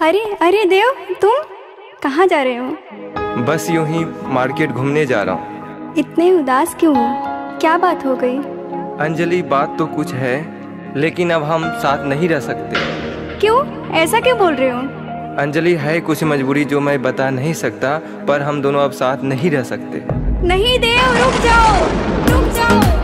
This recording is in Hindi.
अरे अरे देव, तुम कहाँ जा रहे हो? बस यूं ही मार्केट घूमने जा रहा हूँ। इतने उदास क्यों हो? क्या बात हो गई? अंजलि, बात तो कुछ है, लेकिन अब हम साथ नहीं रह सकते। क्यों? ऐसा क्यों बोल रहे हो? अंजलि, है कुछ मजबूरी जो मैं बता नहीं सकता, पर हम दोनों अब साथ नहीं रह सकते। नहीं देव, रुक जाओ, रुक जाओ।